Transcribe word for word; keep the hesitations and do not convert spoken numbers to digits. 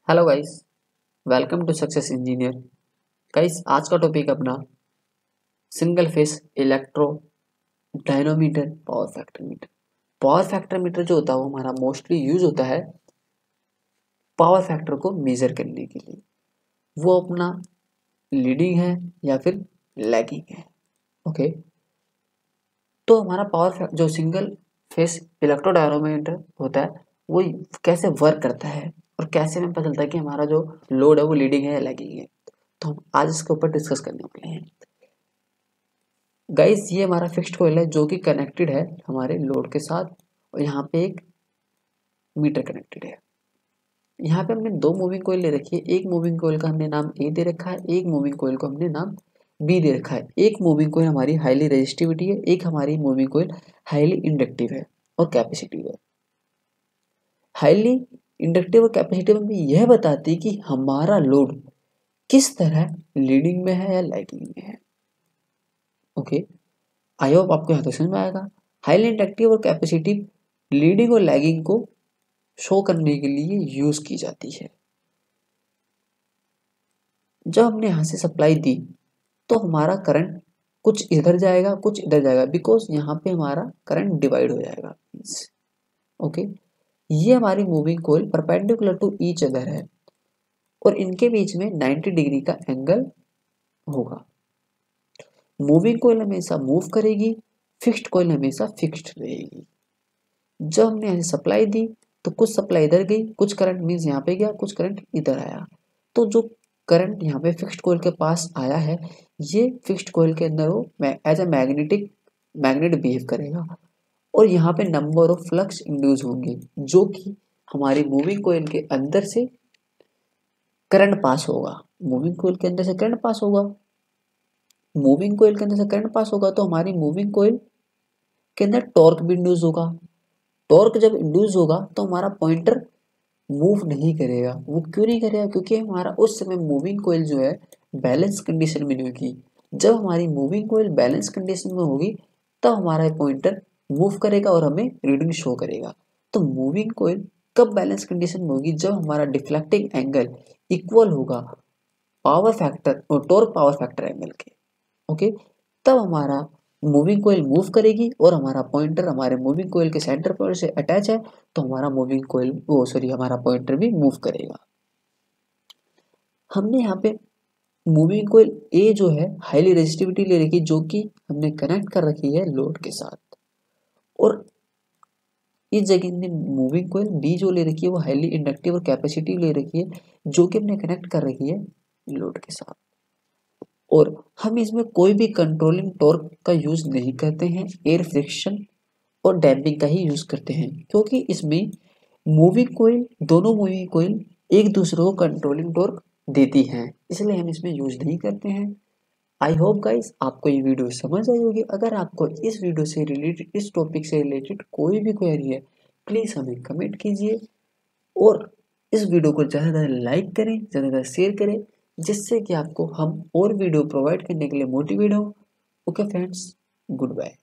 Hello guys, welcome to success engineer. Guys, आज का topic अपना single phase electrodynamometer power factor meter. Power factor meter जो होता है वो हमारा मोस्टली यूज होता है पावर फैक्टर को मेजर करने के लिए। वो अपना लीडिंग है या फिर लैगिंग है। ओके, तो हमारा पावर जो सिंगल फेस इलेक्ट्रो डायनोमीटर होता है वो कैसे वर्क करता है और कैसे हमें पता चलता है कि हमारा जो लोड है वो लीडिंग है या लैगिंग है। तो हम आज इसके ऊपर डिस्कस करने वाले हैं। गाइस, ये हमारा फिक्स्ड कॉइल है जो कि कनेक्टेड है हमारे लोड के साथ और यहाँ पे एक मीटर कनेक्टेड है। यहाँ पे हमने दो मूविंग कॉइल ले रखी है। एक मूविंग कॉइल का हमने नाम ए दे रखा है, एक मूविंग कॉइल को हमने नाम बी दे रखा है। एक मूविंग कॉइल हमारी हाईली रेजिस्टिविटी है, एक हमारी मूविंग कॉइल हाईली इंडक्टिव है और कैपेसिटिव है। हाईली इंडक्टिव और कैपेसिटिव हमें यह बताती है कि हमारा लोड किस तरह लीडिंग में है या लैगिंग में है। ओके, आई होप आपको यहाँ तक समझ में आएगा। हाईली इंडक्टिव और कैपेसिटिव लीडिंग और लैगिंग को शो करने के लिए यूज की जाती है। जब हमने यहाँ से सप्लाई दी तो हमारा करंट कुछ इधर जाएगा कुछ इधर जाएगा, बिकॉज यहाँ पे हमारा करंट डिवाइड हो जाएगा। ओके, ये हमारी moving coil perpendicular to each other है और इनके बीच में नाइंटी डिग्री का एंगल होगा। मूविंग कॉइल हमेशा मूव करेगी, फिक्स्ड कॉइल हमेशा फिक्स्ड रहेगी। जब हमने यहाँ सप्लाई दी तो कुछ सप्लाई इधर गई, कुछ करंट मीन्स यहाँ पे गया, कुछ करंट इधर आया। तो जो करंट यहाँ पे फिक्स्ड कॉइल के पास आया है, ये फिक्स्ड कॉइल के अंदर वो as a magnetic magnet behave करेगा और यहाँ पे नंबर ऑफ फ्लक्स इंड्यूस होंगे जो कि हमारी मूविंग कॉइल के अंदर से करंट पास होगा। मूविंग कॉइल के अंदर से करंट पास होगा मूविंग कॉइल के अंदर से करंट पास होगा तो हमारी मूविंग कॉइल के अंदर टॉर्क भी इंड्यूस होगा। टॉर्क जब इंड्यूस होगा तो हमारा पॉइंटर मूव नहीं करेगा। वो क्यों नहीं करेगा? क्योंकि हमारा उस समय मूविंग कॉइल जो है बैलेंस कंडीशन में नहीं होगी। जब हमारी मूविंग कॉइल बैलेंस कंडीशन में होगी तब हमारा पॉइंटर मूव करेगा और हमें रीडिंग शो करेगा। तो मूविंग कॉइल कब बैलेंस कंडीशन में होगी? जब हमारा डिफ्लेक्टिंग एंगल इक्वल होगा पावर फैक्टर और टॉर्क पावर फैक्टर एंगल के। ओके, तब हमारा मूविंग कॉइल मूव करेगी और हमारा पॉइंटर हमारे मूविंग कॉइल के सेंटर पॉइंट से अटैच है तो हमारा मूविंग कॉइल वो सॉरी हमारा पॉइंटर भी मूव करेगा। हमने यहाँ पे मूविंग कॉइल ए जो है हाईली रेजिस्टिविटी ले रखी है जो कि हमने कनेक्ट कर रखी है लोड के साथ, और इस जगह ने मूविंग कॉइल बी जो ले रखी है वो हाईली इंडक्टिव और कैपेसिटिव ले रखी है जो कि हमने कनेक्ट कर रखी है लोड के साथ। और हम इसमें कोई भी कंट्रोलिंग टॉर्क का यूज नहीं करते हैं, एयर फ्रिक्शन और डैम्पिंग का ही यूज करते हैं, क्योंकि इसमें मूविंग कॉइल दोनों मूविंग कॉइल एक दूसरे को कंट्रोलिंग टॉर्क देती हैं, इसलिए हम इसमें यूज नहीं करते हैं। आई होप गाइस आपको ये वीडियो समझ आई होगी। अगर आपको इस वीडियो से रिलेटेड इस टॉपिक से रिलेटेड कोई भी क्वेरी है प्लीज हमें कमेंट कीजिए और इस वीडियो को ज़्यादा ज़्यादा लाइक करें, ज़्यादा ज़्यादा शेयर करें, जिससे कि आपको हम और वीडियो प्रोवाइड करने के लिए मोटिवेट हो। Okay friends, good bye.